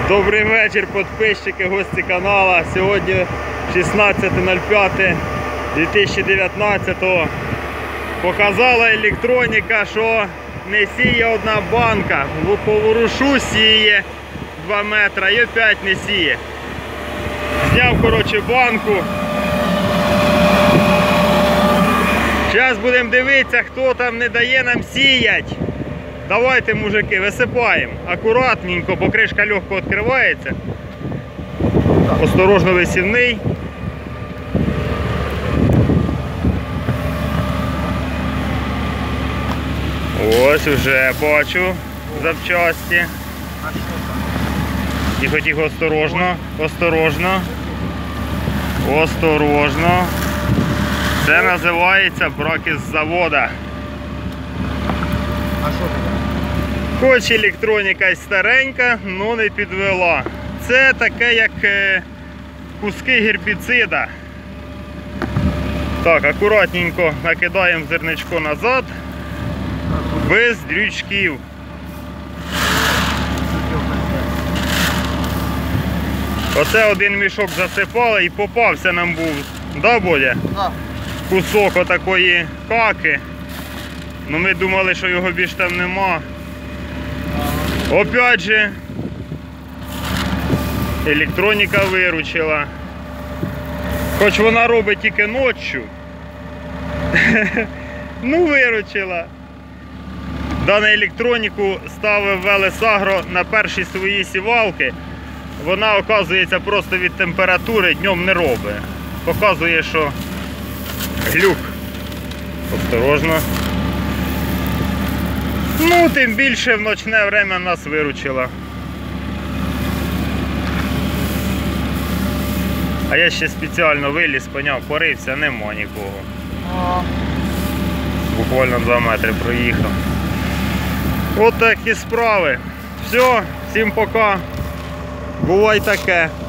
Добрий вечір, підписчики, гості каналу. Сьогодні 16.05.2019. Показала електроніка, що не сіє одна банка. По ворушу сіє 2 метри і опять не сіє. Зняв, коротше, банку. Зараз будемо дивитися, хто там не дає нам сіять. Давайте, мужики, висипаємо. Акуратненько, бо кришка легко відкривається. Осторожно висівний. Ось вже бачу запчасті. Тихо, тихо, осторожно, осторожно. Осторожно. Це називається брак із завода. А що таке? Хоч електроніка старенька, але не підвела. Це таке, як куски гербіцида. Так, акуратненько накидаємо зерничко назад, без дрючків. Оце один мішок засипали і попався нам був, да, Бодя? Так. Кусок отакої каки. Ну ми думали, що його більш там нема. Опять же, електроніка виручила. Хоч вона робить тільки ночі. Ну виручила. Дану електроніку ставив Велес-Агро на перші свої сівалки. Вона, оказується, просто від температури днем не робить. Показує, що глюк. Осторожно. Ну, тим більше в ночне время нас виручила. А я ще спеціально виліз, поняв, порився, нема нікого. Буквально 2 метри проїхав. От такі справи. Все, всім пока. Бувай таке.